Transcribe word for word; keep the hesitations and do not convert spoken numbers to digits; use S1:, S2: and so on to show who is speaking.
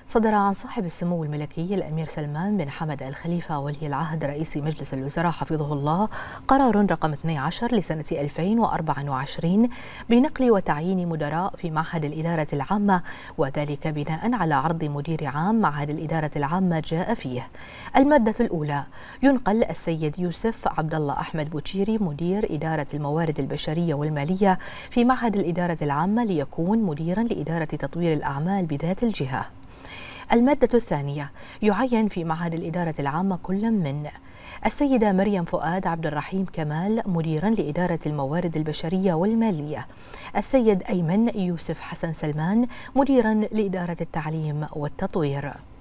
S1: صدر عن صاحب السمو الملكي الأمير سلمان بن حمد آل خليفة ولي العهد رئيس مجلس الوزراء حفظه الله قرار رقم اثني عشر لسنة ألفين وأربعة وعشرين بنقل وتعيين مدراء في معهد الإدارة العامة، وذلك بناء على عرض مدير عام معهد الإدارة العامة جاء فيه. المادة الأولى: ينقل السيد يوسف عبد الله أحمد بوتشيري مدير إدارة الموارد البشرية والمالية في معهد الإدارة العامة ليكون مديرا لإدارة تطوير الأعمال بذات الجهة. المادة الثانية: يعين في معهد الإدارة العامة كل من السيدة مريم فؤاد عبد الرحيم كمال مديرا لإدارة الموارد البشرية والمالية، السيد أيمن يوسف حسن سلمان مديرا لإدارة التعليم والتطوير.